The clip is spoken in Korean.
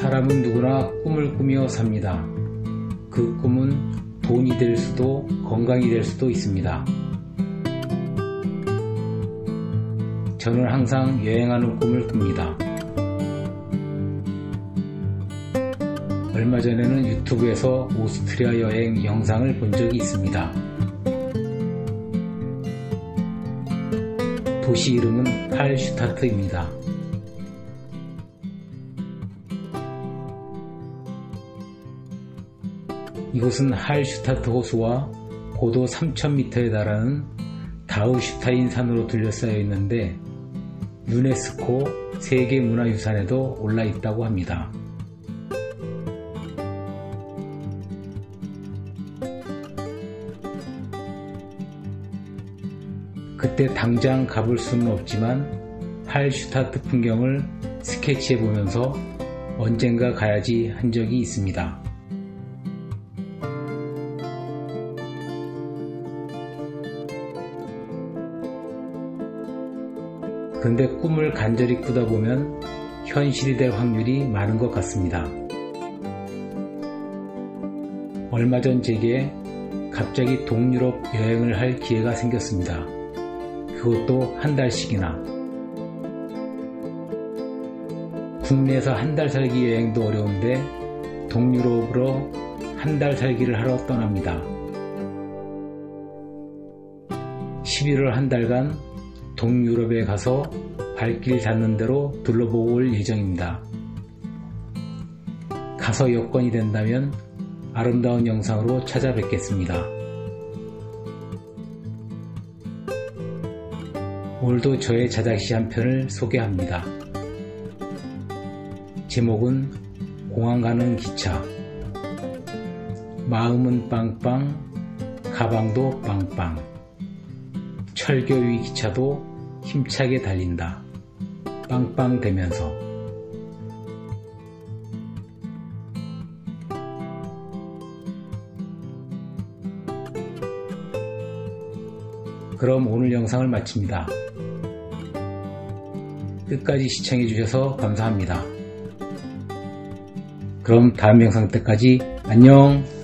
사람은 누구나 꿈을 꾸며 삽니다. 그 꿈은 돈이 될 수도 건강이 될 수도 있습니다. 저는 항상 여행하는 꿈을 꿉니다. 얼마 전에는 유튜브에서 오스트리아 여행 영상을 본 적이 있습니다. 도시 이름은 할슈타트입니다. 이곳은 할슈타트 호수와 고도 3000m에 달하는 다우슈타인 산으로 둘러싸여 있는데 유네스코 세계문화유산에도 올라 있다고 합니다. 그때 당장 가볼 수는 없지만 할슈타트 풍경을 스케치해 보면서 언젠가 가야지 한 적이 있습니다. 그런데 꿈을 간절히 꾸다 보면 현실이 될 확률이 많은 것 같습니다. 얼마 전 제게 갑자기 동유럽 여행을 할 기회가 생겼습니다. 그것도 한 달씩이나. 국내에서 한 달 살기 여행도 어려운데 동유럽으로 한 달 살기를 하러 떠납니다. 11월 한 달간 동유럽에 가서 발길 닿는 대로 둘러보고 올 예정입니다. 가서 여건이 된다면 아름다운 영상으로 찾아뵙겠습니다. 오늘도 저의 자작시 한 편을 소개합니다. 제목은 공항 가는 기차. 마음은 빵빵, 가방도 빵빵. 철교 위 기차도 힘차게 달린다. 빵빵대면서. 그럼 오늘 영상을 마칩니다. 끝까지 시청해주셔서 감사합니다. 그럼 다음 영상 때까지 안녕!